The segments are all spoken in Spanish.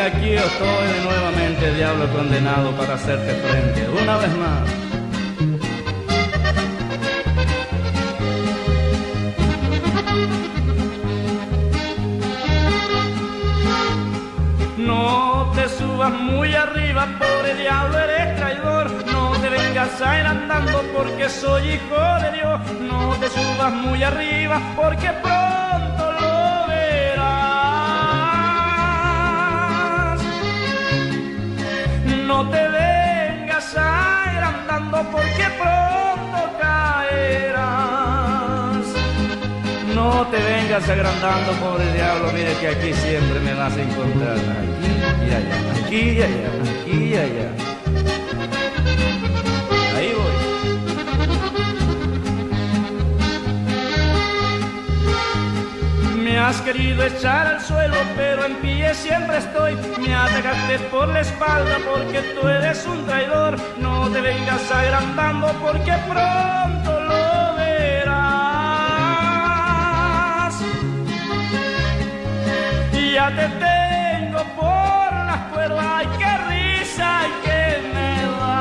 aquí estoy nuevamente, diablo condenado, para hacerte frente una vez más. No te subas muy arriba, pobre diablo, eres traidor. No te vengas a ir andando porque soy hijo de Dios. No te subas muy arriba porque pronto lo verás. No te vengas a ir andando porque pronto caerás. No te vengas agrandando, pobre diablo, mire que aquí siempre me vas a encontrar. Aquí y allá, aquí y allá, aquí y allá. Ahí voy. Me has querido echar al suelo, pero en pie siempre estoy. Me atacaste por la espalda porque tú eres un traidor. No te vengas agrandando porque pronto lo verás. Ya te tengo por las cuerdas, ay qué risa que me da.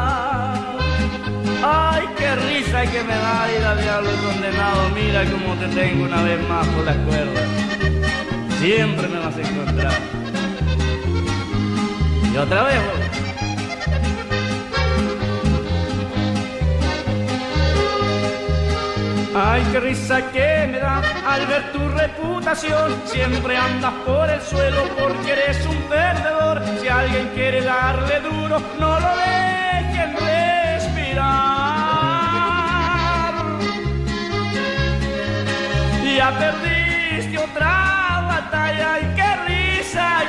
Ay qué risa que me da, ir al diablo condenado. Mira cómo te tengo una vez más por las cuerdas. Siempre me vas a encontrar. Y otra vez voy. Ay, qué risa que me da al ver tu reputación. Siempre andas por el suelo porque eres un perdedor. Si alguien quiere darle duro, no lo dejen respirar. Ya perdiste otra batalla. Ay, qué risa